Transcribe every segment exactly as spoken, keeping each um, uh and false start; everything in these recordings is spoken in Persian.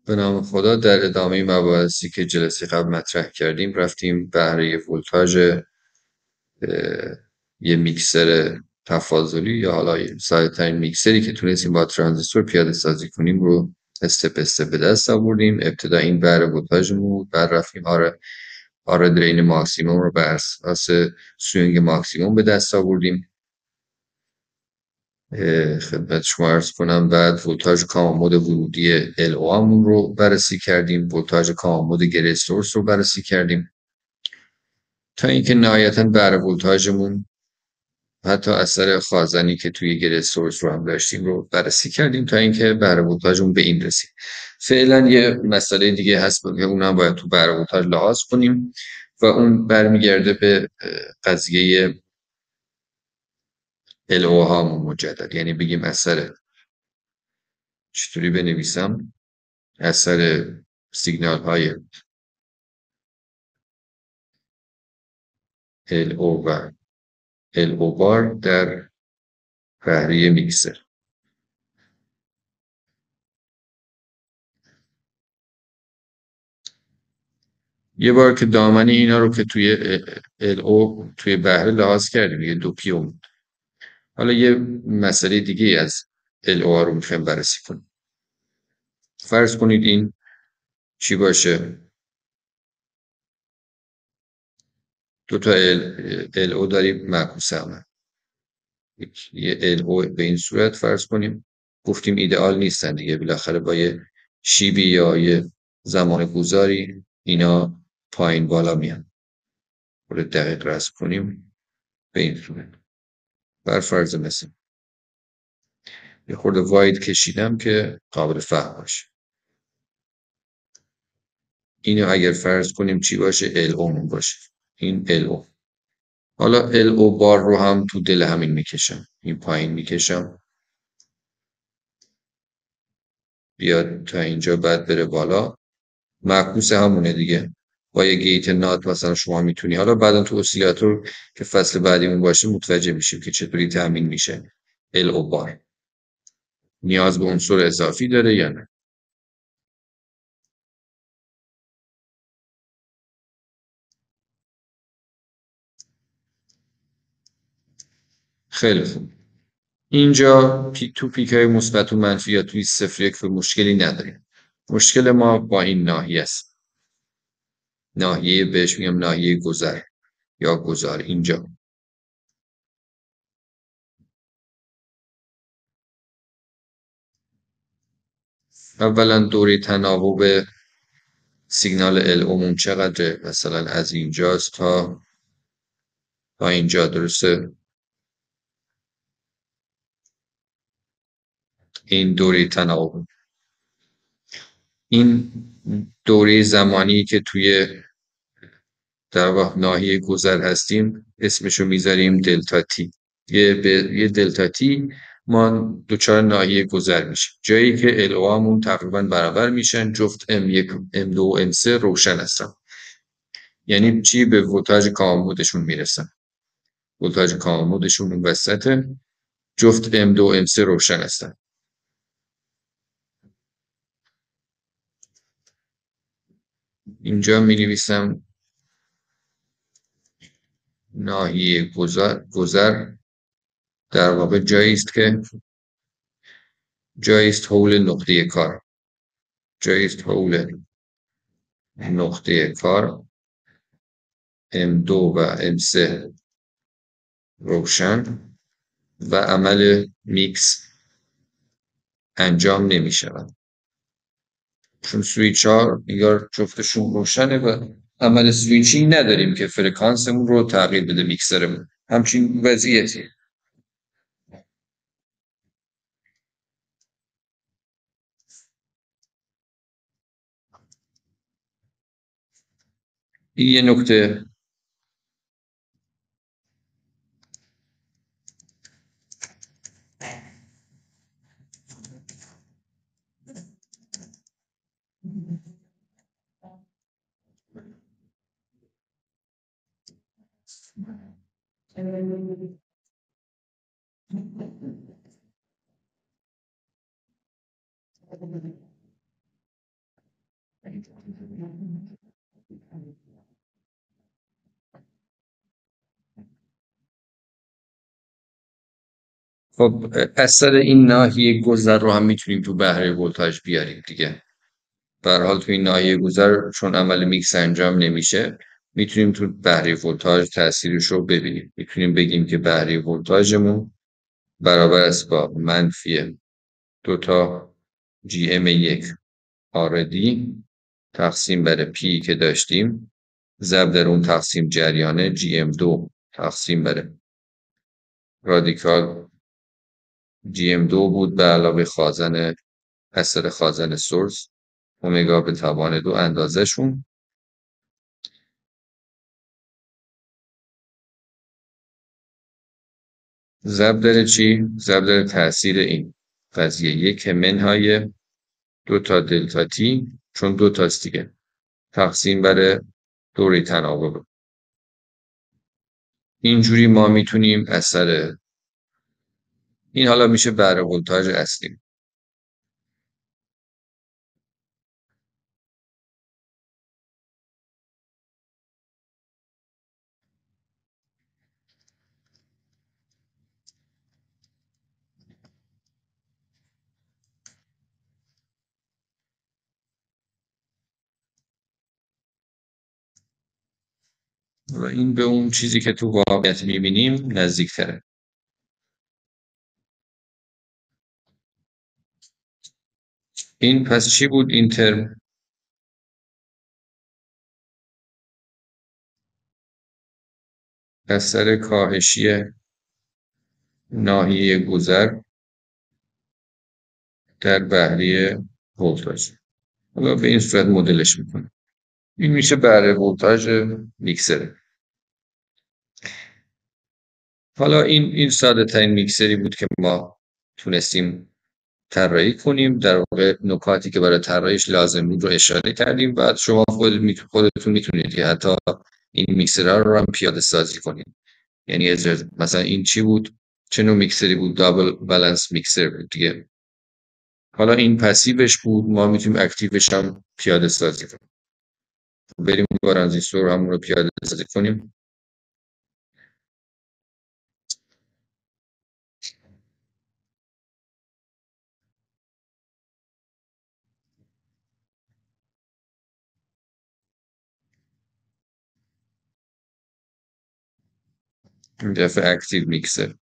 به نام خدا. در ادامه مباحثی که جلسه قبل مطرح کردیم رفتیم بهره ولتاژ یه میکسر تفاضلی یا حالا ساده‌ترین میکسری که تونستیم با ترانزیستور پیاده سازی کنیم رو استپ استپ به دست آوردیم. ابتدا این بهره ولتاژمون بود، بعد رفتیم آره آره درین ماکسیموم رو بر اساس سوینگ ماکسیموم به دست آوردیم. خدمت شما عرض کنم بعد ولتاژ کامل ورودی ال او همون رو بررسی کردیم، ولتاژ کامل گره سورس رو بررسی کردیم تا اینکه نهایتا بهره ولتاژمون حتی اثر خازنی که توی گره سورس رو هم داشتیم رو بررسی کردیم تا اینکه بهره ولتاژمون به این رسید. فعلا یه مسئله دیگه هست که اونم باید تو بهره ولتاژ لحاظ کنیم و اون برمیگرده به قضیه ال او هامون مجدد، یعنی بگیم اثر چطوری بنویسم اثر سیگنال های ال او و ال او بار در بهره میکسر. یه بار که دامن اینا رو که توی ال او توی بهره لحاظ کردیم یه دو پی اومد. حالا یه مسئله دیگه از ال او رو میخوایم بررسی کنیم. فرض کنید این چی باشه؟ دو تا ال او داریم معکوس عمل. یه ال او به این صورت فرض کنیم، گفتیم ایدئال نیستن دیگه، بالاخره با یه شیبی یا یه زمان گذاری اینا پایین بالا میان. رو دقیق رسم کنیم به این صورت. بر فرض مثل یه خورده واید کشیدم که قابل فهم باشه. اینو اگر فرض کنیم چی باشه؟ ال او مون باشه. این ال او. حالا ال او بار رو هم تو دل همین میکشم، این پایین میکشم بیاد تا اینجا بعد بره بالا. معکوس همونه دیگه، با یه گیت نات مثلا شما میتونی حالا بعدا تو اسیلاتور که فصل بعدیمون باشه متوجه میشیم که چطوری تامین میشه ال او بار، نیاز به عنصر اضافی داره یا نه. خیلی خوب. اینجا پی تو پیک های مثبت و منفی یا توی صفر یک مشکلی نداریم. مشکل ما با این ناحیه است، ناحیه بهش میگم ناحیه گذر یا گذار. اینجا اولا دوره تناوب سیگنال ال او چقدره؟ مثلا از اینجاست تا تا اینجا، درسته؟ این دوره تناوب، این دوره زمانی که توی در واقع ناحیه گذر هستیم اسمشو میذاریم دلتا تی. یه, یه دلتا تی ما دوچار ناحیه گذر میشیم، جایی که ال او همون تقریبا برابر میشن، جفت ام یک ام دو ام سه روشن هستن. یعنی چی؟ به ولتاژ کامودشون میرسن. ولتاژ کامودشون اون وسط، جفت ام دو ام سه روشن هستن. اینجا می نویسم ناحیه گذر, گذر در واقع جایی است که جایی است حول نقطه کار، جایی است حول نقطه کار ام دو و ام سه روشن و عمل میکس انجام نمی شود، چون سویچ ها یا جفتشون روشنه و عمل سویچی نداریم که فرکانسمون رو تغییر بده میکسرمون. همچین وضعیتی. این یه نکته. خب اثر این ناحیه گذر رو هم میتونیم تو بهره ولتاژ بیاریم دیگه. به هر حال تو این ناحیه گذر چون عمل میکس انجام نمیشه، میتونیم تو بهره ولتاژ تاثیرش رو ببینیم. میتونیم بگیم که بهره ولتاژمون برابر است با منفی دو تا جی ام یک آر دی تقسیم بر پی که داشتیم ضرب در اون تقسیم جریانه جی ام دو تقسیم بر رادیکال جی ام دو بود به علاوه خازن اثر خازن سورس اومگا به توان دو اندازه شون ضرب در چی؟ ضرب در تأثیر این قضیه یک منهای دو تا دلتا تی چون دو تاست دیگه تقسیم بر دوره تناوب. اینجوری ما میتونیم اثر این حالا میشه بهره ولتاژ اصلی. و این به اون چیزی که تو واقعیت میبینیم نزدیکتره. این پس چی بود این ترم؟ اثر کاهشی ناحیه گذر در بهره ولتاژ. حالا به این صورت مدلش میکنه. این میشه بهره ولتاژ میکسره. حالا این این ساده ترین میکسری بود که ما تونستیم طراحی کنیم. در واقع نکاتی که برای طراحیش لازم بود رو اشاره کردیم. بعد شما خود خودتون میتونید که حتی این میکسرها رو هم پیاده سازی کنید. یعنی مثلا این چی بود؟ چه نوع میکسری بود؟ دابل بالانس میکسر بود دیگه. حالا این پسیوش بود، ما میتونیم اکتیوش هم پیاده سازی کنیم. بریم ترانزیستور همون رو پیاده سازی کنیم. این دفعه اکتیو میکسر.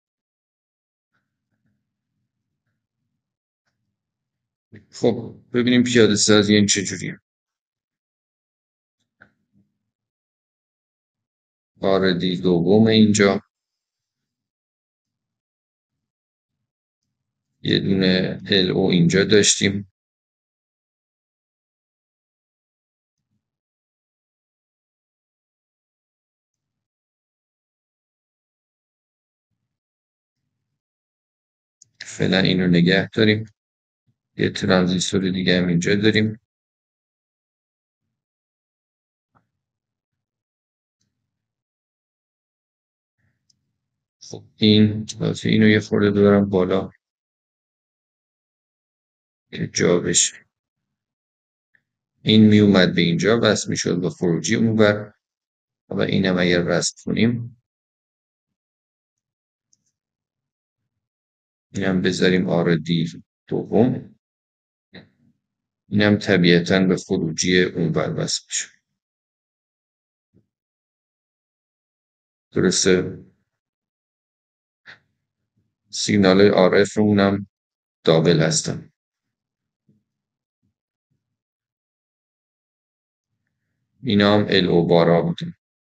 خب ببینیم پیاده سازی این چجوریه. آردی دوم اینجا یه دونه ال او اینجا داشتیم. فعلا اینو نگه داریم. یه ترانزیستور دیگه هم اینجا داریم. خب این واسه اینو یه خورده ببرم بالا که جا بشه. این می اومد به اینجا وصل می شد به خروجی اونور و اینم اگر وصل کنیم اینم بذاریم آردی دوم. اینم طبیعتاً به خروجی اونور وصل میشه. درسته؟ سیگنال آر اف اونم دابل هستن. اینا هم ال او بارا بودن.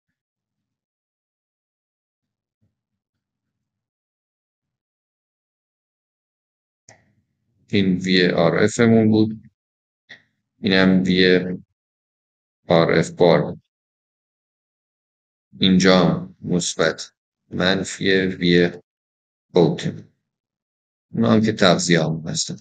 این وی آر اف مون بود. اینم وی آر اف بار. اینجا مثبت منفی وی اوت. اونا هم که تغذیه هم هستن.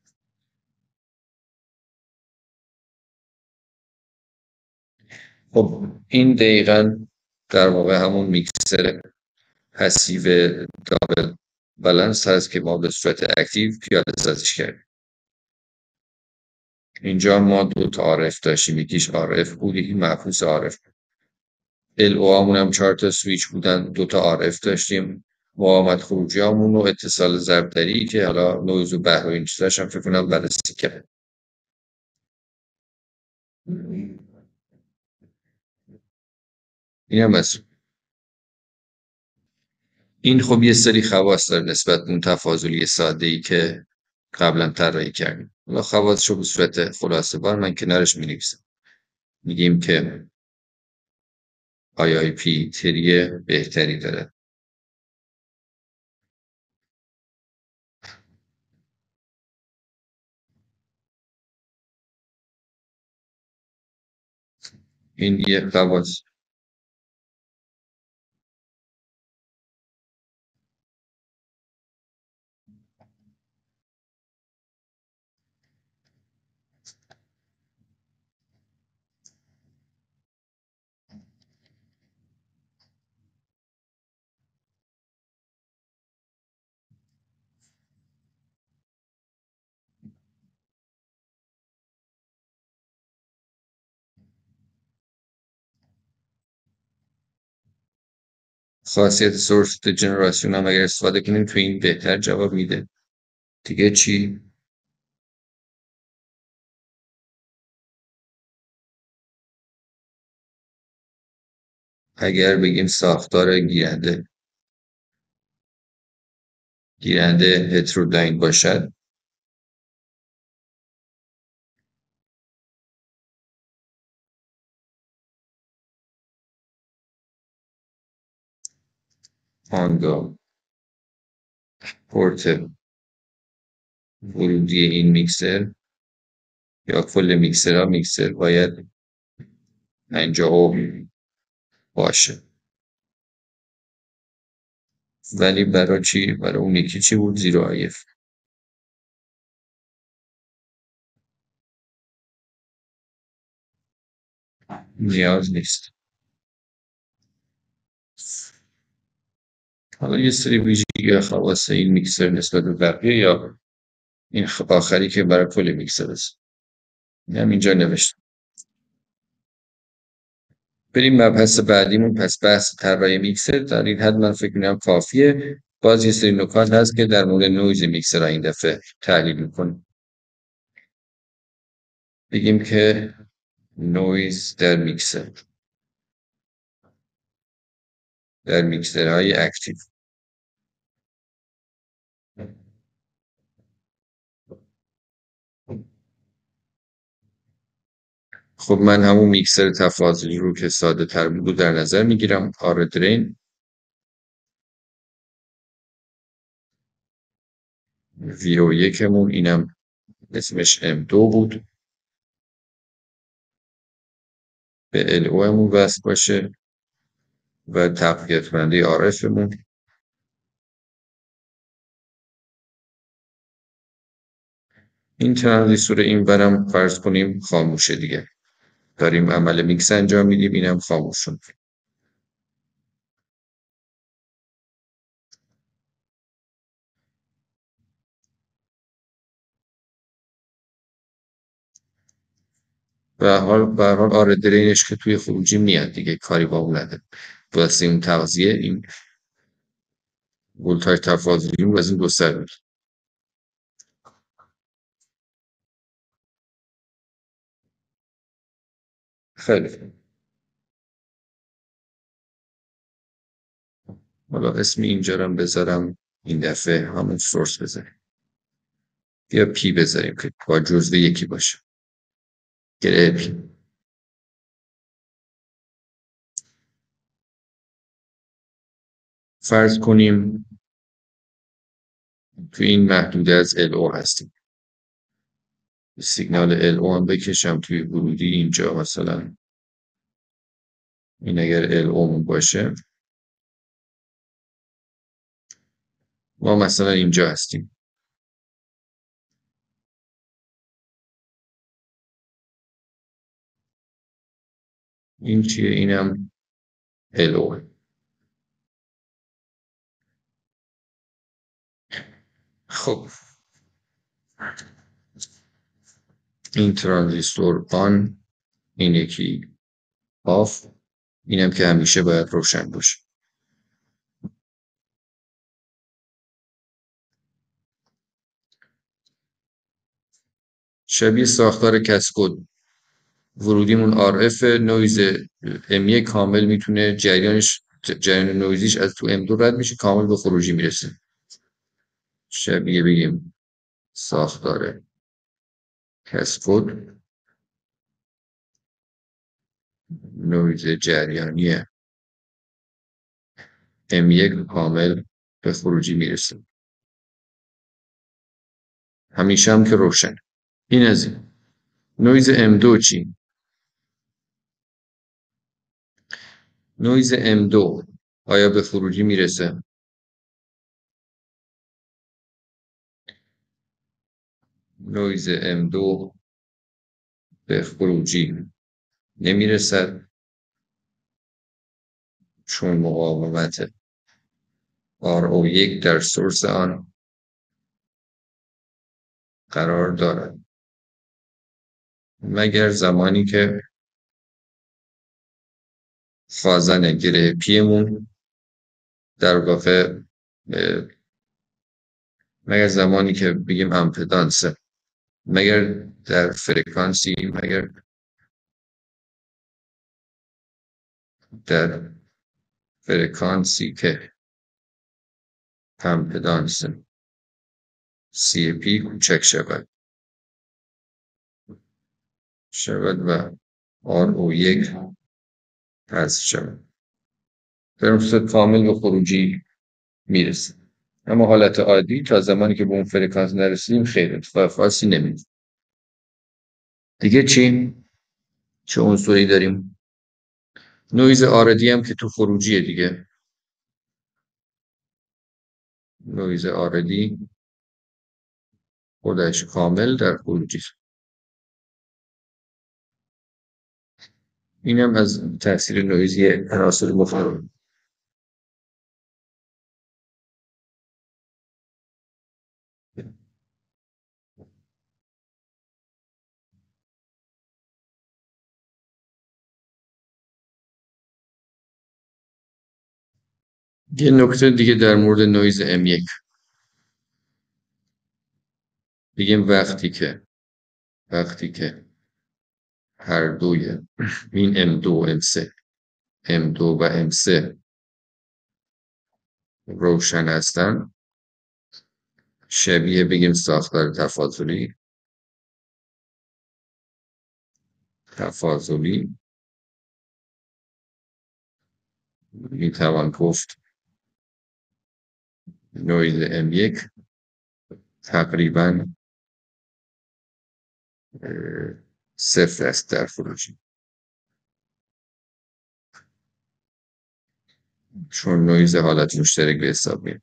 خب این دقیقاً در واقع همون میکسر پسیو دابل بالانس هست که ما به صورت اکتیو پیاده سازیش کردیم. اینجا ما دو تا عارف داشتیم، یکیش عارف بود یکی معکوس عارف. ال او همون هم چهار تا سویچ بودن، دو تا عارف داشتیم. مقاومت خروجی همون و اتصال ضربدری که حالا نویز و بهر و این چیزاش هم فکر کنم بررسی کرد. این هم از این. خب یه سری خواص داره نسبت به اون تفاضلی ساده ای که قبلا طراحی کردیم. حالا خواصشو به صورت خلاصه بار من کنارش می نویسم. میگیم که آی آی پی تری بهتری داره. این یه خواص. خاصیت سورس جنراسیون هم اگر استفاده کنیم تو این بهتر جواب میده. دیگه چی؟ اگر بگیم ساختار گیرنده گیرنده هتروداین باشد، آنگاه پورت ورودی این میکسر یا کل میکسرها میکسر باید پنجاه اوم باشه. ولی برای چی؟ برای اون یکی چی بود؟ زیرو آی اف نیاز نیست. حالا یه سری ویژگی خواص این میکسر نسبت به بقیه یا این آخری که برای کل میکسر است، هم اینجا نوشتم. بریم مبحث بعدیمون. پس بحث طراحی میکسر در این حد من فکر می‌کنم کافیه. باز یه سری نکات هست که در مورد نویز میکسر این دفعه تحلیل میکنیم. بگیم که نویز در میکسر در میکسرهای اکتیو. خب من همون میکسر تفاضلی رو که ساده تر بود در نظر میگیرم. آر درین وی او یکمون اینم اسمش ام دو بود، به ال او همون وصل باشه و تقویت کننده آرفمون. این ترانزیستور این برم فرض کنیم خاموشه دیگه، داریم عمل میکس انجام میدیم، اینم خاموش شد. به حال به حال آره درینش که توی خروجی میاد دیگه، کاری با اون نداره. واسه اون تغذیه این ولتاژ تفاضلی رو از این دو سر میاد. خیلی خوب. حالا اسم اینجا رو بذارم این دفعه همون سورس بذاریم یا پی بذاریم که با جزوه یکی باشه. گره پی. فرض کنیم توی این محدوده از ال او هستیم. سیگنال ال او هم بکشم توی ورودی اینجا، مثلا این اگر ال او باشه ما مثلا اینجا هستیم. این چیه؟ اینم ال او. خب این ترانزیستور آن، این یکی آف، اینم که همیشه باید روشن باشه. شبیه ساختار کسکود ورودیمون آر اف، نویز ام یک کامل میتونه جریانش جریان نویزیش از تو ام دو رد میشه کامل به خروجی میرسه. شبیه بگیم ساختار کسکود نویز جریانی ام یک کامل به خروجی میرسه، همیشه هم که روشن. این از این. نویز ام دو چی؟ نویز ام دو آیا به خروجی میرسه؟ نویز ام دو به خروجی نمیرسد چون مقاومت آر او یک در سورس آن قرار دارد، مگر زمانی که خازن گره پیمون در واقع مگر زمانی که بگیم امپدانس، مگر در فرکانسی مگر در فرکانسی که امپدانس سی پی کوچک شود شود و آر او یک حذف شود، در صورت کامل به خروجی میرسه. اما حالت عادی تا زمانی که به اون فرکانس نرسیدیم خیلی اتفاق خاصی نمیفته. دیگه چی؟ چه عنصری داریم؟ نویز آردی هم که تو خروجیه دیگه. نویز آردی خودش کامل در خروجی. اینم از تاثیر نویزی عناصر مختلف. یه نکته دیگه در مورد نویز ام یک بگیم وقتی که وقتی که هر دوی این ام دو و ام سه ام دو و ام سه روشن هستن، شبیه بگیم ساختار تفاضلی تفاضلی میتوان گفت نویز ام یک تقریبا صفر است در خروجی، چون نویز حالت مشترک به حساب میاد.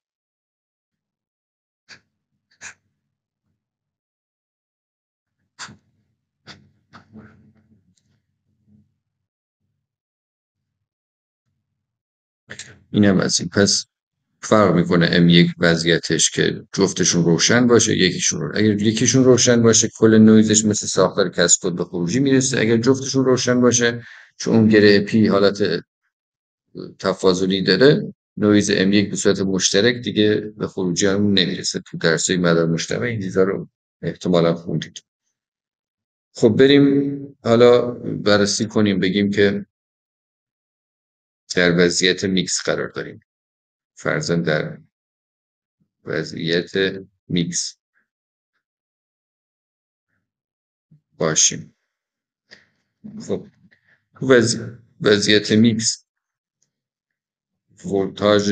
اینم از این. پس فرق میکنه ام یک وضعیتش که جفتشون روشن باشه، یکیشون رو اگر یکیشون روشن باشه کل نویزش مثل ساختار کسکود به خروجی میرسه، اگر جفتشون روشن باشه چون اون گره پی حالت تفاضلی داره نویز ام یک به صورت مشترک دیگه به خروجی هم نمیرسه. تو درسای مدار مجتمع این چیزا رو احتمالا خوندید. خب بریم حالا بررسی کنیم، بگیم که در وضعیت میکس قرار داریم، فرضاً در وضعیت میکس باشیم. خب تو وضعیت میکس ولتاژ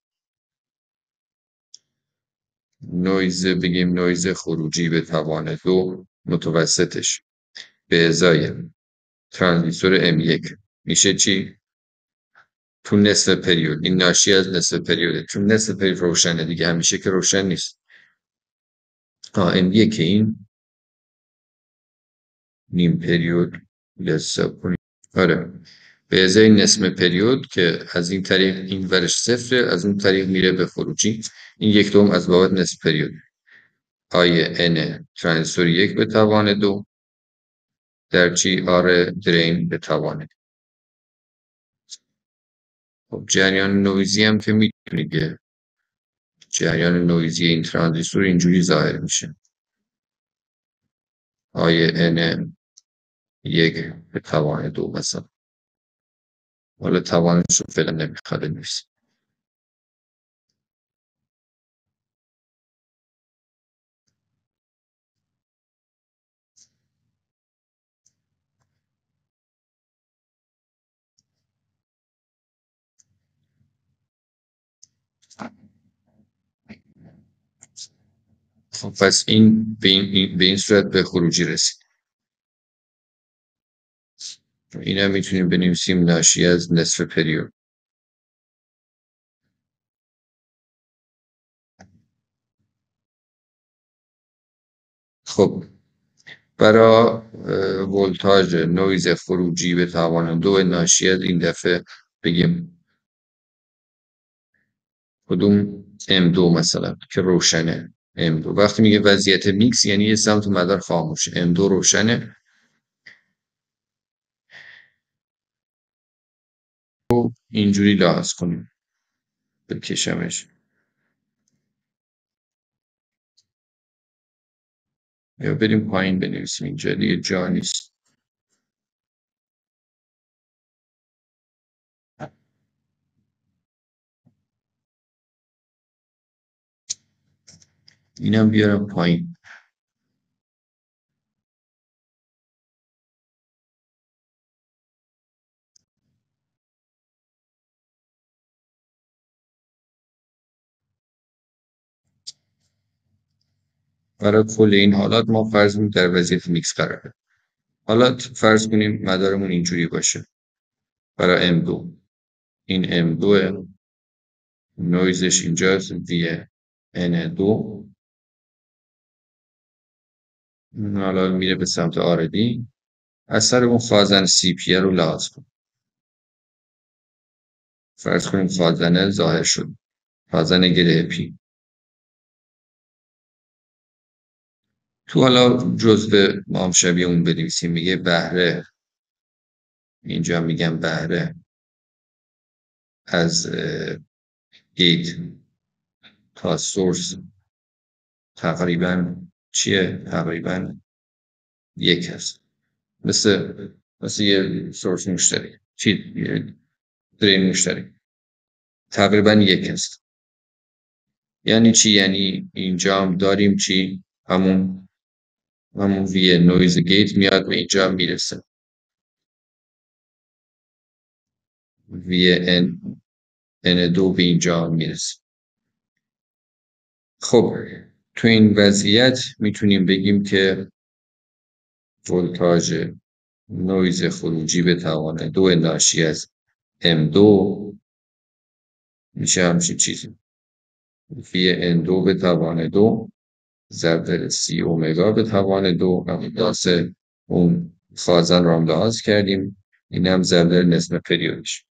نویز بگیم نویز خروجی به توان دو متوسطش به ازای ترانزیستور ام یک میشه چی؟ تو نصف پریود، این ناشی از نصف پریوده، چون نصف پریود روشنه دیگه، همیشه که روشن نیست. آه ام یک این نیم پریود حساب کنیم. آره به ازای نصف پریود که از این طریق این ورش صفره، از اون طریق میره به خروجی. این یک دوم از بابت نصف پریود. آی ان ترانزیستور یک به توان دو در چی؟ آره درین به توان. خب جریان نویزی هم که میتونید که جریان نویزی این ترانزیستور اینجوری ظاهر میشه. آی ان یک به توان دو مثلا. حالا توانش رو فعلا نمیخواد بنویسیم. خب پس این به این, به این صورت به خروجی رسید. این هم میتونیم بنویسیم ناشی از نصف پریود. خب برای ولتاژ نویز خروجی به توان دو ناشی از این دفعه بگیم کدوم ام دو مثلا که روشنه. ام دو وقتی میگه وضعیت میکس یعنی یه سمت مدار خاموشه، ام دو روشنه. و اینجوری لحاظ کنیم، بکشمش یا بریم پایین بنویسیم، اینجا دیگه جا نیست. اینم بیارم پایین. برای کل این حالات ما فرض کنیم در وضعیت میکس قراره. حالا فرض کنیم مدارمون اینجوری باشه. برای ام دو این ام دو نویزش اینجاست وی ان دو، حالا میره به سمت آردی. اثر اون خازن سی پی رو لحاظ کنیم. فرض کنیم خازنه ظاهر شد، خازن گره پی. تو حالا جزء ما هم شبیه اون بنویسیم، میگه بهره، اینجا میگم بهره از گیت تا سورس تقریبا چیه؟ تقریبا یک هست، مثل مثل یه سورس مشترک، چی؟ درین مشترک تقریبا یک هست. یعنی چی؟ یعنی اینجا هم داریم چی؟ همون همون وی نویز گیت میاد به اینجا هم میرسه، وی ان ان دو به اینجا هم میرسه. خب تو این وضعیت میتونیم بگیم که ولتاژ نویز خروجی به توان دو ناشی از ام دو میشه همچین چیزی، وی ان دو به توان دو ضرب در سی اومگا به توان دو. همون اون خازن رو هم لحاظ کردیم، این هم ضرب در نصف پریودش.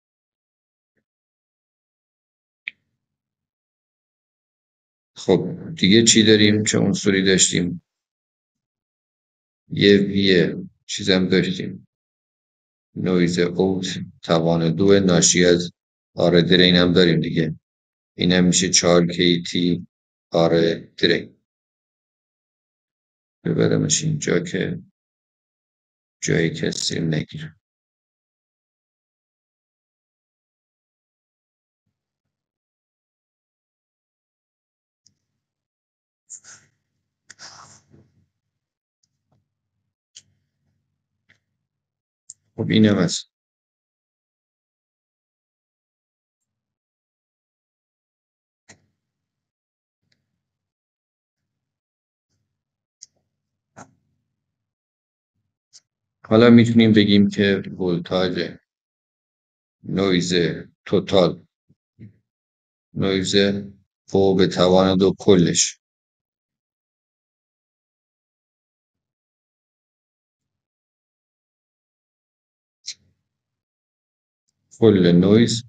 خب دیگه چی داریم؟ چه عنصری داشتیم؟ یه وی چیزم داشتیم، نویز اوت توان دو ناشی از آر درین هم داریم دیگه، این هم میشه چهار کی تی آر درین. ببرمش اینجا که جایی کسی نگیره. خب اینم هست. حالا میتونیم بگیم که ولتاژ نویز توتال نویز فو به توان دو کلش کل نویز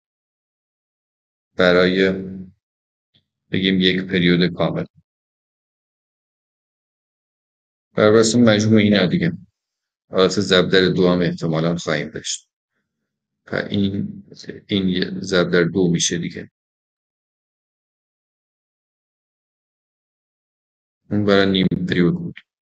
برای بگیم یک پریود کامل بر واسه مجموع اینا دیگه. حالت ضرب در دو هم احتمالاً خواهیم داشت. و این این ضرب در دو میشه دیگه. اون برای نیم پریود بود.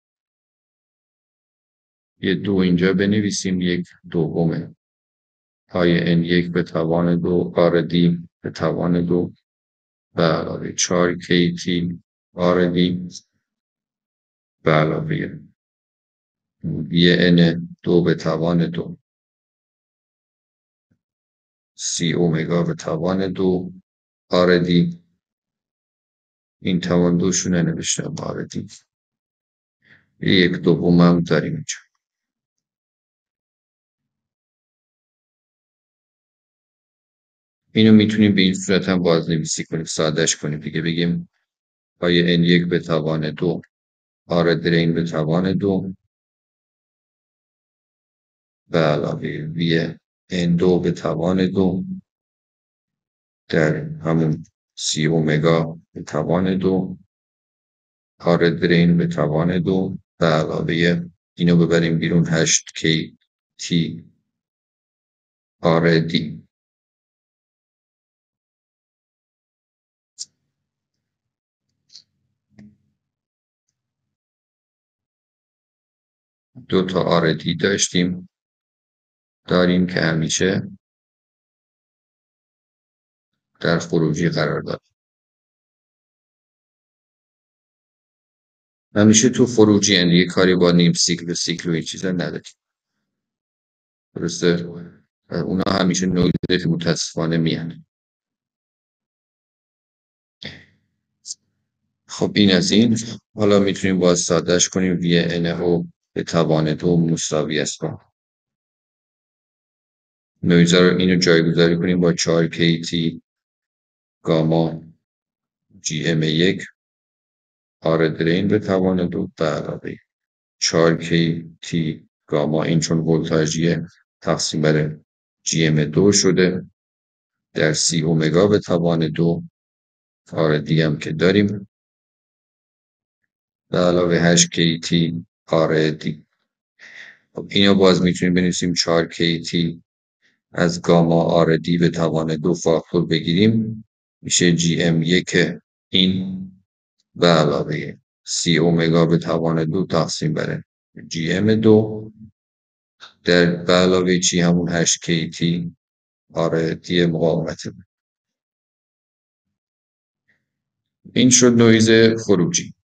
یه دو اینجا بنویسیم، یک دومه پای ان یک به توان دو آر دی به توان دو به علاوه چهار کی تی آر دی به علاوه وی ان دو به توان دو سی اومگا به توان دو آر دی. این توان دوشونه نوشتم آر دی. یک دوم هم داریم اینجا. اینو میتونیم به این صورت هم بازنویسی کنیم، سادهش کنیم دیگه. بگیم پای ان یک به توان دو آر درین به توان دو به علاوه وی ان دو به توان دو در همون سی اومگا به توان دو آر درین به توان دو به علاوه اینو ببریم بیرون هشت کی تی آر دی. دو تا آر دی داشتیم داریم که همیشه در خروجی قرار داره. همیشه تو خروجی، یعنی یه کاری با نیم سیکل و سیکل و این چیزا نداریم. درسته؟ اونا همیشه نویز متاسفانه میان. خب این از این. حالا میتونیم باز سادهش کنیم وی ان او به توان دو مساوی است با نویزا رو اینو جایگذاری کنیم با چهار کی تی گاما جی ام یک آر درین به توان دو به علاوه چهار کی تی گاما، این چون ولتاژیه تقسیم بر جی ام دو شده در سی اومگا به توان دو آر دی هم که داریم به علاوه هشت کی تی آر دی. خب اینو باز میتونیم بنویسیم چهار کی تی از گاما آر دی به توان دو فاکتور بگیریم میشه جی ام یک این به علاوه سی اومگا به توان دو تقسیم بر جی ام دو در به علاوه چی همون هشت کی تی آر دی مقاومت. این شد نویز خروجی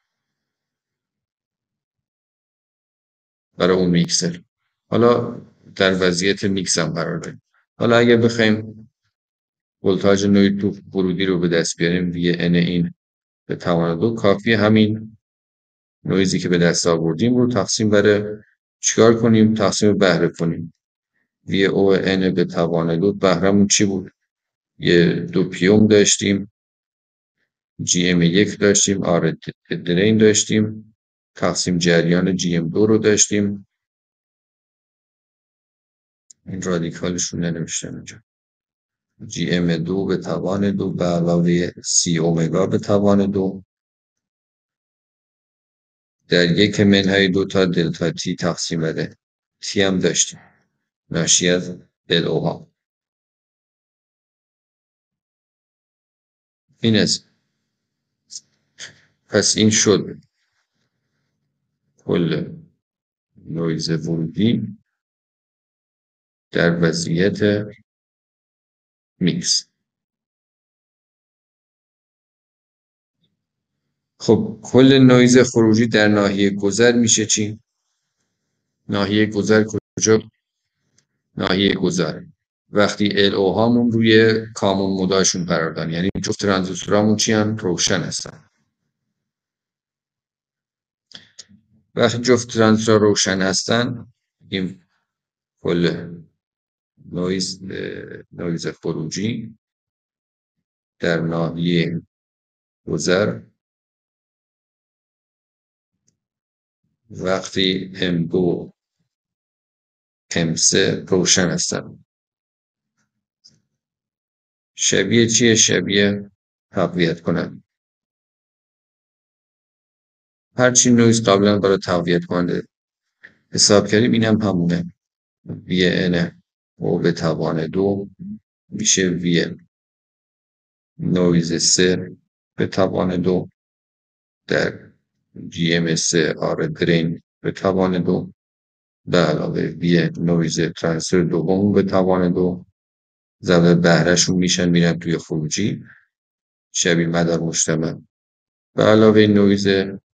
برای اون میکسر. حالا در وضعیت میکس هم قرار داریم. حالا اگر بخوایم ولتاژ نویز تو ورودی رو به دست بیاریم وی ان این به توان دو، کافی همین نویزی که به دست آوردیم رو تقسیم بر چیکار کنیم؟ تقسیم بهره کنیم. وی او ان به توان دو بهرمون چی بود؟ یه دو پیوم داشتیم، جی ام یک داشتیم، آر درین داشتیم، تقسیم جریان جی ام دو رو داشتیم. این رادیکالش رو ننوشتم اینجا. جی ام دو به توان دو به علاوه سی اومگا به توان دو در یک منهای دو تا دلتا تی تقسیم بده تی هم داشتیم ناشی از دل او ها. این است. پس این شد کل نویز ورودی در وضعیت میکس. خب کل نویز خروجی در ناحیه گذر میشه چی؟ ناحیه گذر کجا؟ ناحیه گذر وقتی ال او هامون روی کامون موداشون قرار دارن، یعنی جفت ترانزیستورامون چی هن؟ روشن هستن. وقتی جفت ترانزیستور روشن هستن این کل نویز نویز خروجی در ناحیه گذر وقتی ام دو ام سه روشن هستن شبیه چیه؟ شبیه تقویت کنن. هرچی نویز قبلا برای تقویت کننده حساب کردیم اینم همونه وی ان او به توان دو میشه وی نویز سه به توان دو در جی ام سه آر درین به توان دو به علاوه وی نویز ترانسفر دوم به توان دو ضرب بهرهشون میشن میرن توی خروجی شبیه مدار مجتمع به علاوه نویز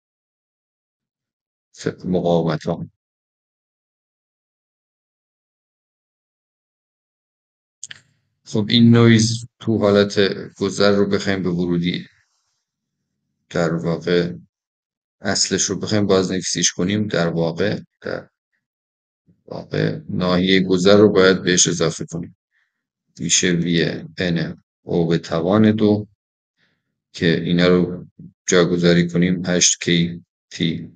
مقاومت ها. خب این نویز تو حالت گذر رو بخوایم به ورودی در واقع اصلش رو بخوایم بازنویسیش کنیم در واقع در واقع ناحیه گذر رو باید بهش اضافه کنیم میشه وی ان او به توان دو که اینا رو جاگذاری کنیم هشت کی تی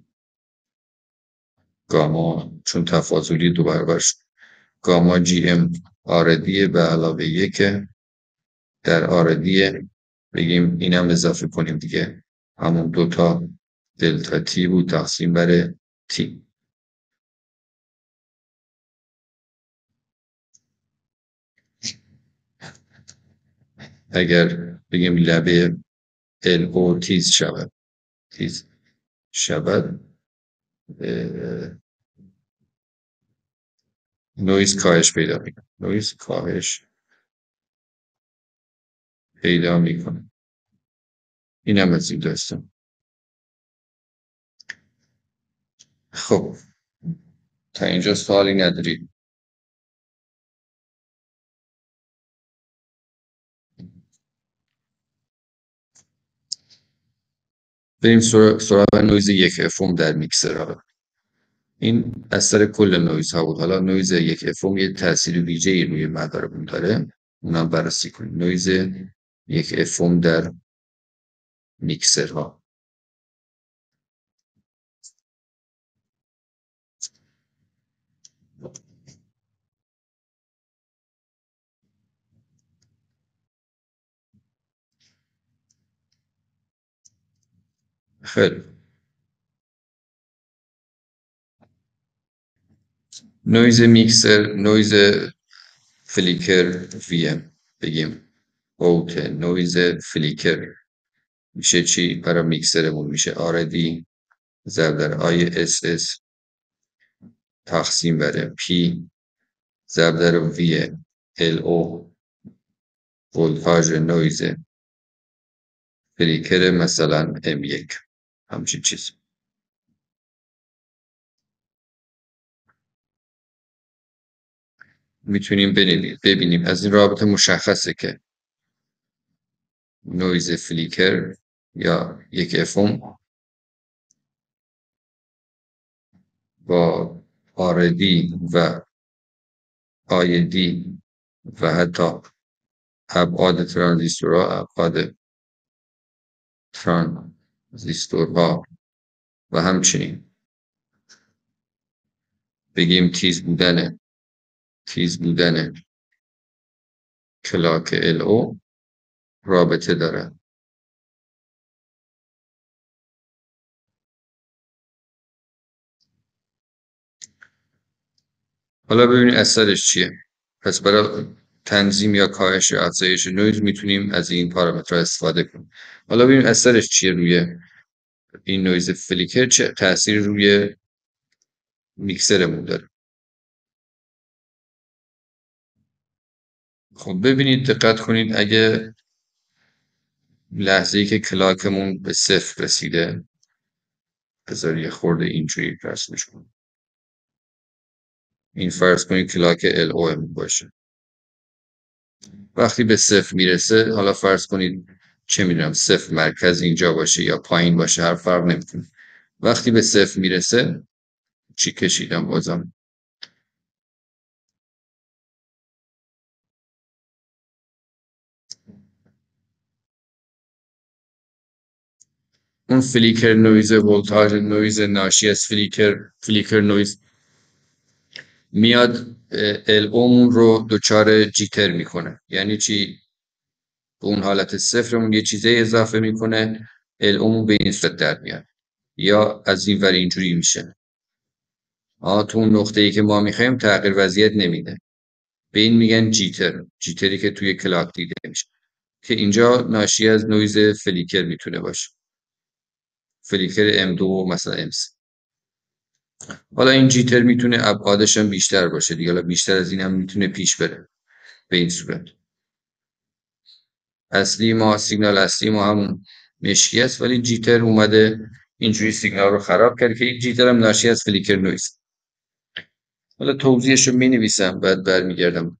گاما چون تفاضلی دو برابر شد گاما جی ام آردی به علاوه یک در آردی بگیم اینم اضافه کنیم دیگه همون دوتا دلتا تی بود تقسیم بر تی اگر بگیم لبه ال او تیز شود تیز شود نویز کاهش پیدا میکنه نویز کاهش پیدا میکنه اینم از این داستان. خب تا اینجا سوالی ندارید؟ بریم سراغ نویز یک افم در میکسر. حالا این از سر کل نویز ها بود. حالا نویز یک افم یه تأثیر ویژه‌ای روی مدارمون داره اونم بررسی کنیم. نویز یک افم در میکسرها. خیلی نویز میکسر نویز فلیکر وی ام بگیم اوت نویز فلیکر میشه چی؟ برای میکسرمون میشه آردی ضرب در آی اس اس تقسیم بر پی ضرب در وی ال او ولتاژ نویز فلیکر مثلا ام یک همچین چیز. میتونیم ببینیم از این رابطه مشخصه که نویز فلیکر یا یک افم با آردی و آیدی و حتی ابعاد ترانزیستورها ابعاد ترانزیستورها و همچنین بگیم تیز بودن تیز بودن کلاک ال او رابطه داره. حالا ببینید اثرش چیه. پس برای تنظیم یا کاهش یا افزایش نویز میتونیم از این پارامترها استفاده کنیم. حالا ببینیم اثرش چیه روی این نویز فلیکر چه تأثیری روی میکسرمون داره. خب ببینید دقت کنید اگه لحظه‌ای که کلاکمون به صفر رسیده بذار یه خورده اینجوری رسمش کنیم این فرض کنید کلاک ال او باشه وقتی به صفر میرسه حالا فرض کنید چه میدونم صفر مرکز اینجا باشه یا پایین باشه هر فرق نمیکنه وقتی به صفر میرسه چی کشیدم بازم اون فلیکر نویز ولتاژ نویز ناشی از فلیکر فلیکر نویز میاد ال اومون رو دچار جیتر میکنه یعنی چی به اون حالت صفرمون یه چیزی اضافه میکنه ال اومون به این صورت در میاد یا از این ور اینجوری میشه آه تو اون نقطه‌ای که ما میخوایم تغییر وضعیت نمیده. به این میگن جیتر، جیتری که توی کلاک دیده میشه که اینجا ناشی از نویز فلیکر میتونه باشه، فلیکر ام دو و مثلا ام سه. حالا این جیتر میتونه ابعادش هم بیشتر باشه دیگه، حالا بیشتر از این هم میتونه پیش بره. به این صورت اصلی ما سیگنال اصلی ما همون مشکی است، ولی جیتر اومده اینجوری سیگنال رو خراب کرد که این جیتر هم ناشی از فلیکر نویز. حالا توضیحش رو می نویسم بعد برمیگردم.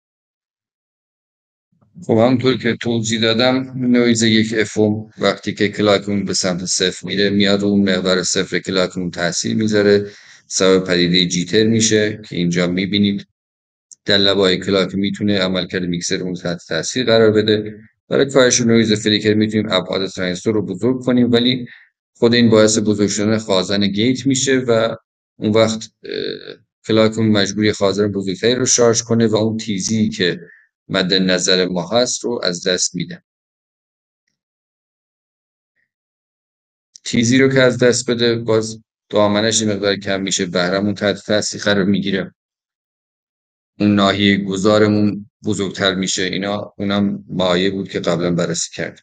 خب همونطور که توضیح دادم نویز یک افم وقتی که کلاکمون به سمت صفر میره میاد اون مقدار صفر کلاکمون تاثیر میذاره، سبب پدیده جیتر میشه که اینجا میبینید در لبای کلاک میتونه عملکرد میکسرمون تحت تاثیر قرار بده. برای کاهش نویز فلیکر میتونیم ابعاد ترانزیستور رو بزرگ کنیم، ولی خود این باعث بزرگ شدن خازن گیت میشه و اون وقت کلاکمون مجبوری خازن بزرگتری رو شارژ کنه و اون تیزی که مد نظر ما هست رو از دست میده. تیزی رو که از دست بده باز دامنش یه مقدار کم میشه، بهرمون تحت تاثیر قرار میگیره، اون ناحیه گذارمون بزرگتر میشه. اینا اونم مایه بود که قبلا بررسی کرد.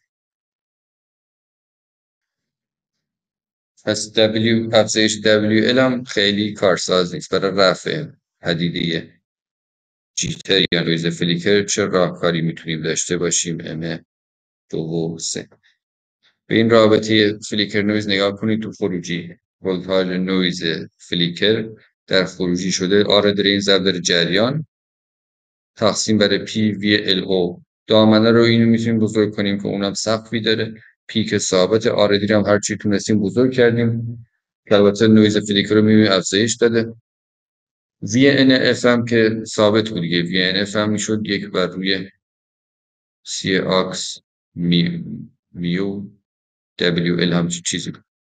پس W افزایش دبلیو ال هم خیلی کارساز نیست برای رفع پدیده جیتر یا نویز فلیکر. چه راهکاری میتونیم داشته باشیم؟ ام دو و سه. به این رابطه فلیکر نویز نگاه کنید. تو خروجی ولتاژ نویز فلیکر در خروجی شده آر درین ضرب در جریان تقسیم بر پی وی ال او. دامنه رو اینو میتونیم بزرگ کنیم که اونم سقفی داره. پی که ثابت، آر دی هم هر چی تونستیم بزرگ کردیم که البته نویز فلیکر رو میبینیم افزایش داده. وی ان اف هم که ثابت بود دیگه، وی ان اف هم میشد یک بر روی سی آکس می میو دبلیو ال هم چیزی بود.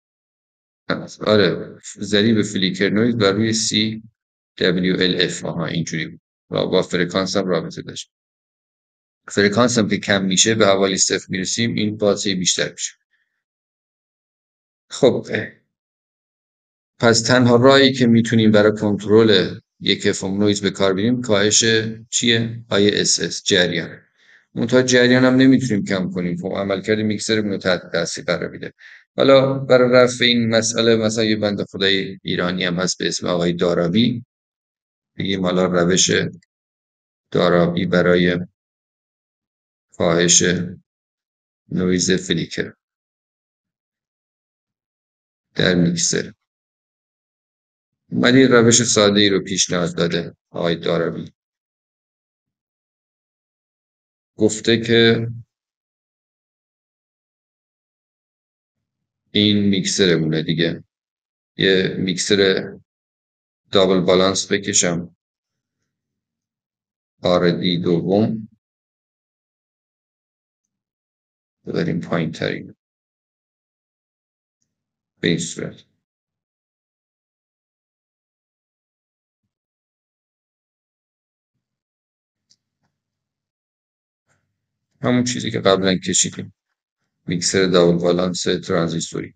آره ضریب فلیکر نویز بر روی سی دبلیو ال اف آها اینجوری بود. با فرکانس هم رابطه داشت. فرکانس هم که کم میشه به حوالی صفر میرسیم این بازه بیشتر میشه. خب پس تنها راهی که میتونیم برای کنترل یک افم نویز به کار بگیریم کاهش چیه؟ آی اس اس جریان. منتها جریان هم نمیتونیم کم کنیم، خب عملکرد میکسرمون رو تحت تاثیر قرار میده. حالا برای رفع این مسئله مثلا یه بنده خدای ایرانی هم هست به اسم آقای دارابی، بگیم حالا روش دارابی برای کاهش نویز فلیکر در میکسر. ولی روش ساده ای رو پیشنهاد داده آقای دارابی. گفته که این میکسرمونه دیگه، یه میکسر دابل بالانس بکشم آردی دوم ببریم پایین ترین به این صورت. همون چیزی که قبلا کشیدیم، میکسر دابل بالانس ترانزیستوری.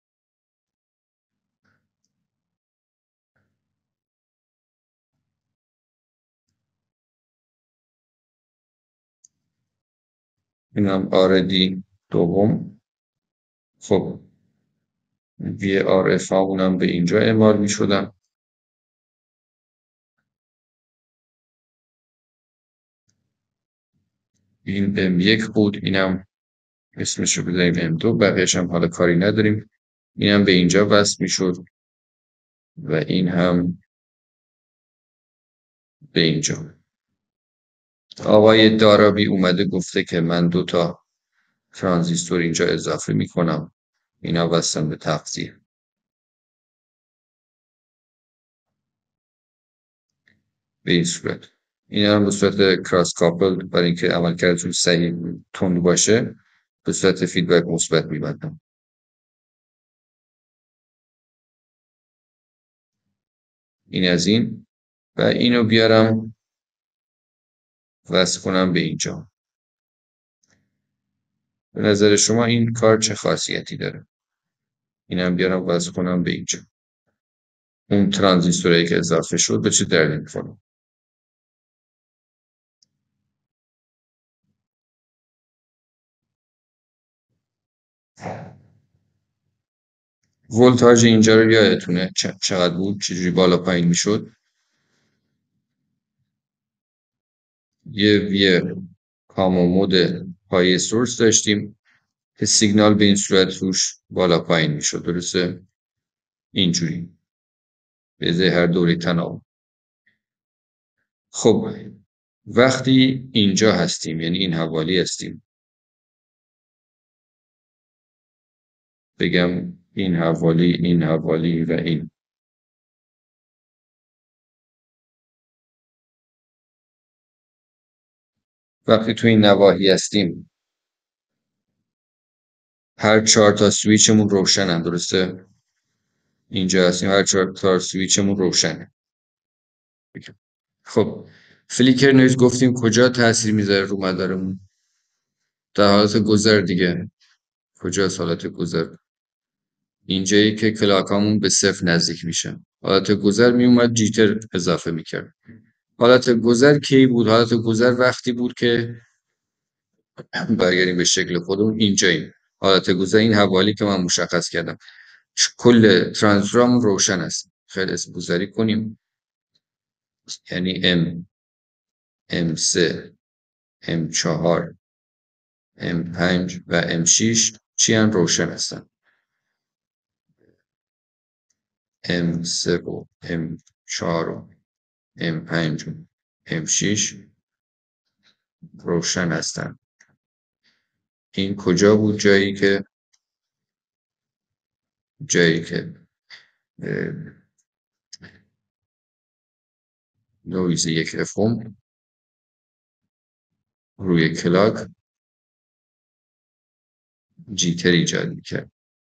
این هم آردی دوم. خب وی آر اف همونم به اینجا اعمال می شدن. این ام یک بود، اینم اسمش رو بذاریم ام دو، بقیهش هم حالا کاری نداریم. اینم به اینجا وصل می شد و این هم به اینجا. آقای دارابی اومده گفته که من دو تا ترانزیستور اینجا اضافه می کنم، اینا وصلن به تغذیه. به این صورت این هم به صورت کراس کاپل برای اینکه عملکردشون صحیح تند باشه به صورت فیدبک مثبت میبندم. این از این و اینو بیارم وصل کنم به اینجا. به نظر شما این کار چه خاصیتی داره؟ اینم بیارم وصل کنم به اینجا. اون ترانزیستورایی که اضافه شد به چه دردی میخوره. ولتاژ اینجا رو یادتونه چقدر بود، چجوری بالا پایین میشد. یه وی کام و مود پای سورس داشتیم که سیگنال به این صورت روش بالا پایین میشد، درسته؟ اینجوری به ازای هر دوری تناوب. خب وقتی اینجا هستیم، یعنی این حوالی هستیم، بگم این حوالی، این حوالی و این، وقتی تو این نواحی هستیم هر چهار تا سویچمون روشنن، درسته؟ اینجا هستیم هر چهار تا سویچمون روشنه. خب فلیکر نویز گفتیم کجا تاثیر میذاره رو مدارمون؟ در حالت گذر دیگه. کجاست حالت گذر؟ اینجایی که کلاکامون به صفر نزدیک میشه. حالت گذر میومد جیتر اضافه میکرد. حالت گذر کی بود؟ حالت گذر وقتی بود که برگردیم به شکل خودمون، اینجاییم. حالت گذر این حوالی که من مشخص کردم، کل ترانزیستورمون روشن است. خیلی اسم گذاری کنیم، یعنی M ام سه ام چهار ام پنج و ام شش چی هم روشن هستن. ام سه و ام چهار و ام پنج و ام شش روشن هستن. این کجا بود؟ جایی که جایی که نویز یک افم روی کلاک جیتر ایجاد میکرد.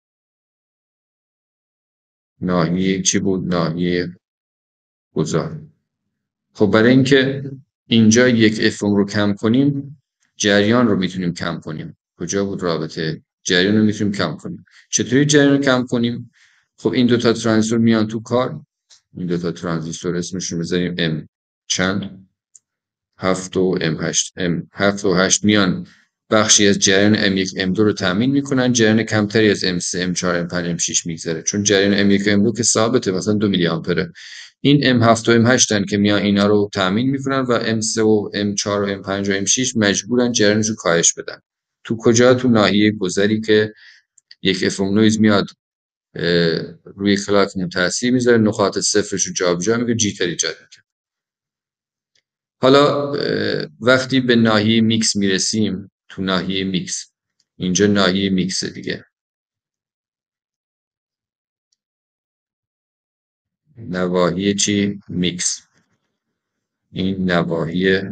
ناحیه چی بود؟ ناحیه گذار. خب برای اینکه اینجا یک افم رو کم کنیم، جریان رو میتونیم کم کنیم. کجا بود رابطه؟ جریان رو میتونیم کم کنیم. چطوری جریان رو کم کنیم؟ خب این دوتا ترانزیستور میان تو کار. این دوتا ترانزیستور اسمشون بذاریم ام چند، هفت و ام هشت. ام هفت و هشت میان بخشی از جریان ام یک ام دو رو تامین میکنن. جریان کمتری از ام سه ام چهار ام پنج ام شش میگذره، چون جریان ام یک ام دو که ثابته، مثلا دو میلی آمپره. این ام هفت و ام هشت هن که میان اینا رو تامین میکنن و ام سه و ام چهار و ام پنج و ام شش مجبورن جریانش رو کاهش بدن. تو کجا؟ تو ناحیه گذری که یک افم نویز میاد روی کلاکمون تاثیر میذاره، نقاط صفرش رو جابجا میکنه، جیتر ایجاد میکنه. حالا وقتی به ناحیه میکس میرسیم، تو ناحیه میکس، اینجا ناحیه میکس دیگه، نواحی چی؟ میکس. این نواحی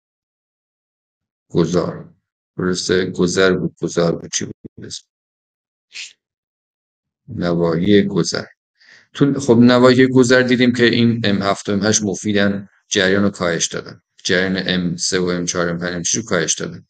گذار، درسته؟ گذر بود، گذار بود، چی بود؟ نواحی گذر. تو خب نواحی گذر دیدیم که این ام هفت و ام هشت مفیدن، جریان رو کاهش دادن. جریان ام سه و ام چهار ام پنج ام شش رو کاهش دادن.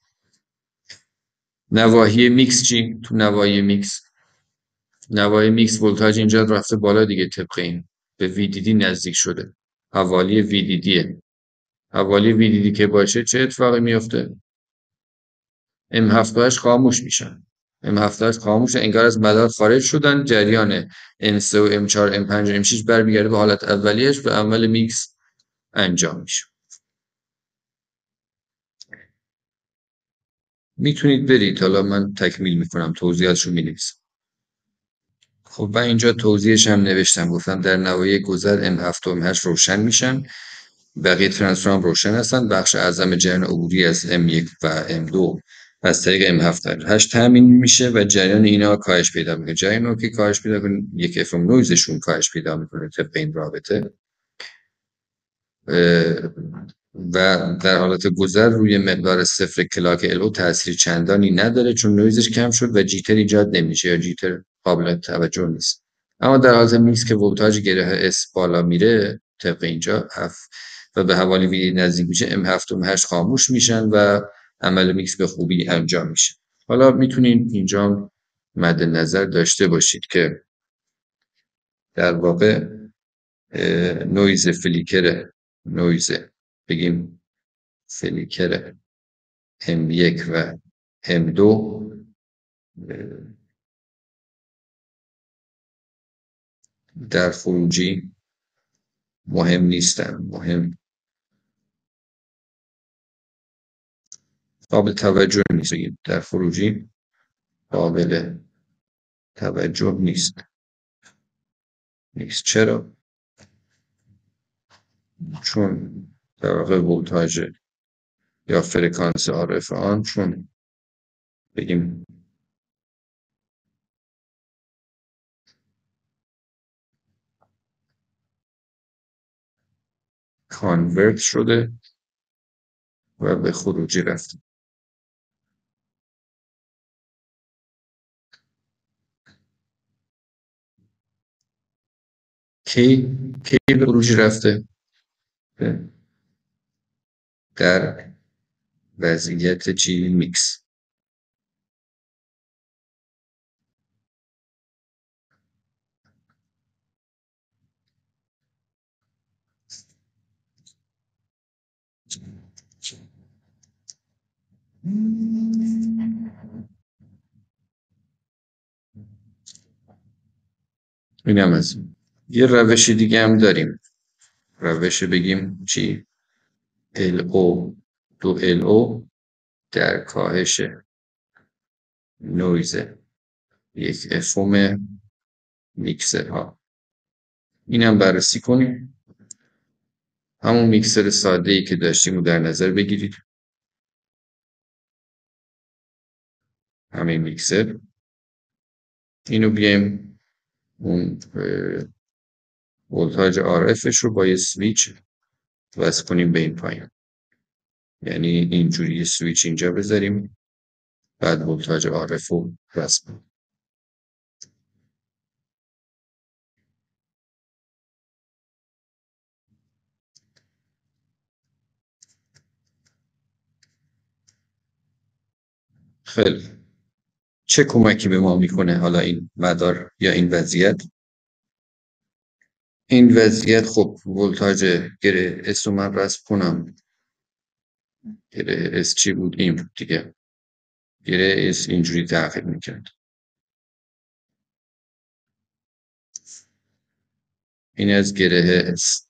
نواحی میکس چی؟ تو نواحی میکس نواحی میکس ولتاژ اینجا رفته بالا دیگه، طبق این به وی دی دی نزدیک شده. حوالی وی دی دیه. حوالی وی دی دی که باشه چه اتفاقی میفته؟ ام هفت و هشت خاموش میشن. ام هفت و هشت خاموش، انگار از مدار خارج شدن. جریان ام سه و ام چهار ام پنج ام شش برمیگرده به حالت اولیش و عمل میکس انجام میشه. میتونید برید، حالا من تکمیل میکنم، توضیحاتشو مینویسم. خب من اینجا توضیحش هم نوشتم، گفتم در نواحی گذر ام هفت و ام هشت روشن میشن، بقیه ترانزیستورها روشن هستن. بخش اعظم جریان عبوری از ام یک و ام دو از طریق ام هفت و هشت تامین میشه و جریان اینا کاهش پیدا میکنه. جریان رو که کاهش پیدا کنه، یک افم نویزشون کاهش پیدا میکنه طبق این رابطه. و در حالت گذر روی مقدار صفر کلاک الو تأثیر چندانی نداره، چون نویزش کم شد و جیتر ایجاد نمیشه یا جیتر قابل توجه نیست. اما در حالت میکس که ولتاژ گره اس بالا میره طبق اینجا هفت و به حوالی وی نزدیک میشه، ام هفت و ام هشت خاموش میشن و عمل میکس به خوبی انجام میشه. حالا میتونید اینجا مد نظر داشته باشید که در واقع نویز فلیکر نویز بگیم فلیکر ام یک و ام دو در خروجی مهم نیستن، مهم قابل توجه نیست، در خروجی قابل توجه نیست. نیست چرا؟ چون در واقع ولتاژ یا فرکانس آرف آن چون بگیم کانورت شده و به خروجی رفته. کی کی به خروجی رفته؟ در وضعیت چی؟ میکس. اینم از این. یه روش دیگه هم داریم، روش بگیم چی؟ ال او دو ال او در کاهش نویز یک افوم میکسر ها. اینم بررسی کنیم. همون میکسر ساده ای که داشتیم رو در نظر بگیرید. همین میکسر. اینو بیایم اون ولتاژ آر افش رو با یه سویچ وصل کنیم به این پایین. یعنی اینجوری یه سویچ اینجا بذاریم، بعد ولتاژ آر اف رو وصل کنیم. خیلی چه کمکی به ما میکنه حالا این مدار یا این وضعیت؟ این وضعیت خب ولتاژ گره اس رو من رسم کنم. گره اس چی بود؟ این بود دیگه. گره اس اینجوری تغییر میکرد. این از گره اس.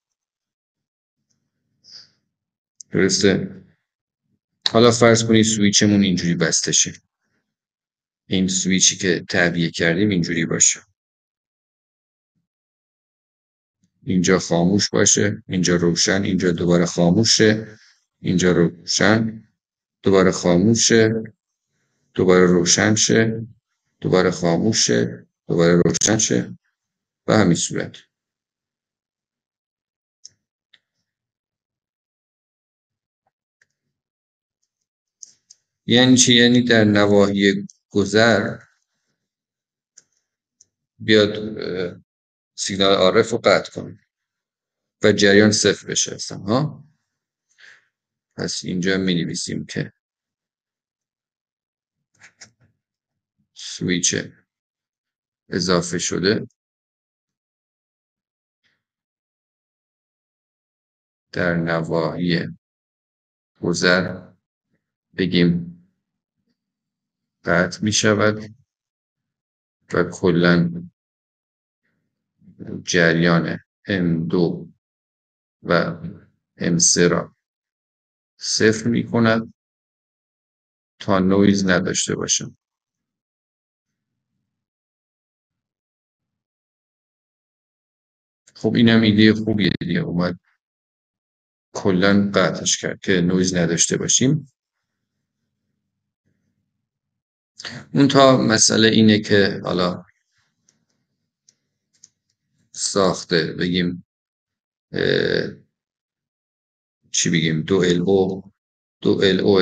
درسته؟ حالا فرض کنید سویچمون اینجوری بسته شه. این سویچی که تعبیه کردیم اینجوری باشه. اینجا خاموش باشه، اینجا روشن، اینجا دوباره خاموشه، اینجا روشن، دوباره خاموشه، دوباره روشن شه، دوباره خاموشه، دوباره روشن شه و همین صورت. یعنی چی؟ یعنی در نواحی گذر بیاد سیگنال آرف رو قطع کنه و جریان صفر بشه اصلا ها. پس اینجا می نویسیم که سویچ اضافه شده در نواحی گذر بگیم قطع می شود و کلن جریان ام دو و ام سه را صفر می کند تا نویز نداشته باشم. خب اینم ایده خوبیه دیگه، اومد کلن قطعش کرد که نویز نداشته باشیم. اون تا مسئله اینه که حالا ساخته بگیم چی بگیم دو ال او دو ال او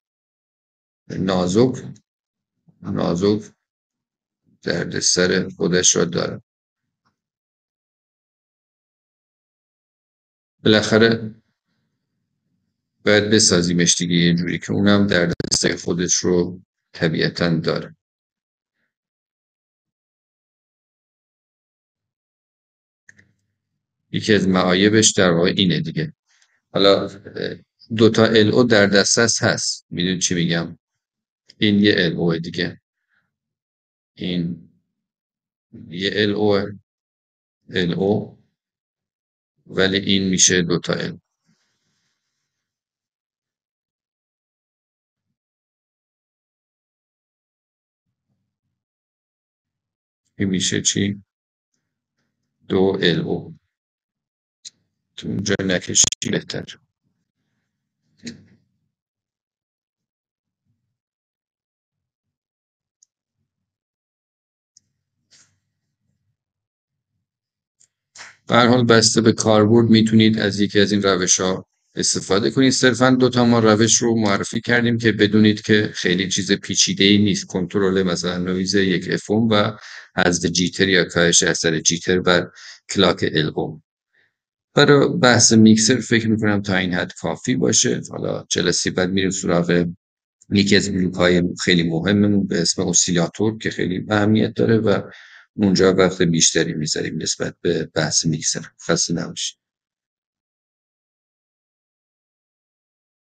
نازک نازک درد سر خودش را داره. بالاخره باید بسازیمش دیگه یه جوری که اونم درد سر خودش رو طبیعتاً داره. یکی از معایبش در واقع اینه دیگه. حالا دوتا ال او در دسترس هست، میدونی چی میگم؟ این یه ال او دیگه، این یه ال او ال او، ولی این میشه دوتا ال. این میشه چی؟ دو ال او. تو اونجا نکشی بهتر. به هر حال بسته به کاربرد میتونید از یکی از این روش‌ها استفاده کنید. صرفا دو تا ما روش رو معرفی کردیم که بدونید که خیلی چیز پیچیده‌ای نیست. کنترل مثلا نویز یک اف ام و حذف جیتر یا کاهش اثر جیتر بر کلاک ال او. برای بحث میکسر فکر میکنم تا این حد کافی باشه. حالا جلسه بعد میریم سراغ یکی از بلوک‌های خیلی مهممون به اسم اسیلاتور که خیلی اهمیت داره و اونجا وقت بیشتری میذاریم نسبت به بحث میکسر. خسته نباشید.